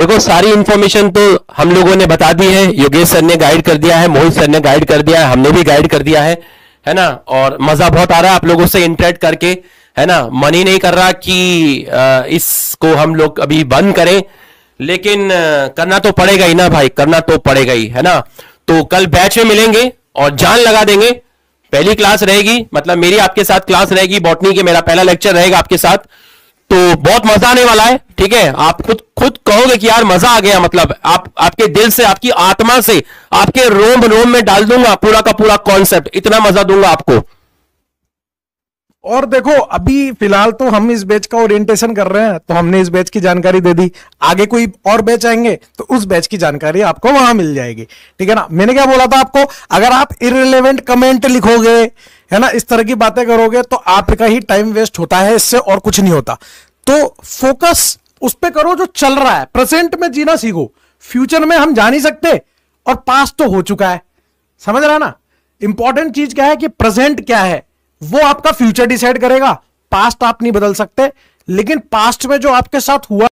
देखो सारी इंफॉर्मेशन तो हम लोगों ने बता दी है, योगेश सर ने गाइड कर दिया है, मोहित सर ने गाइड कर दिया है, हमने भी गाइड कर दिया है ना। और मजा बहुत आ रहा है आप लोगों से इंटरेक्ट करके, है ना। मन ही नहीं कर रहा कि इसको हम लोग अभी बंद करें, लेकिन करना तो पड़ेगा ही ना भाई, करना तो पड़ेगा ही, है ना। तो कल बैच में मिलेंगे और जान लगा देंगे। पहली क्लास रहेगी, मतलब मेरी आपके साथ क्लास रहेगी बॉटनी की, मेरा पहला लेक्चर रहेगा आपके साथ, तो बहुत मजा आने वाला है। ठीक है, आप खुद कहोगे कि यार मजा आ गया, मतलब आपके दिल से, आपकी आत्मा से, आपके रोम रोम में डाल दूंगा पूरा का पूरा कॉन्सेप्ट, इतना मजा दूंगा आपको। और देखो अभी फिलहाल तो हम इस बैच का ओरिएंटेशन कर रहे हैं, तो हमने इस बैच की जानकारी दे दी। आगे कोई और बैच आएंगे तो उस बैच की जानकारी आपको वहां मिल जाएगी, ठीक है ना। मैंने क्या बोला था आपको, अगर आप इररिलेवेंट कमेंट लिखोगे, है ना, इस तरह की बातें करोगे तो आपका ही टाइम वेस्ट होता है, इससे और कुछ नहीं होता। तो फोकस उस पर करो जो चल रहा है, प्रेजेंट में जीना सीखो। फ्यूचर में हम जा नहीं सकते और पास्ट तो हो चुका है, समझ रहा ना। इंपॉर्टेंट चीज क्या है कि प्रेजेंट क्या है वो आपका फ्यूचर डिसाइड करेगा। पास्ट आप नहीं बदल सकते, लेकिन पास्ट में जो आपके साथ हुआ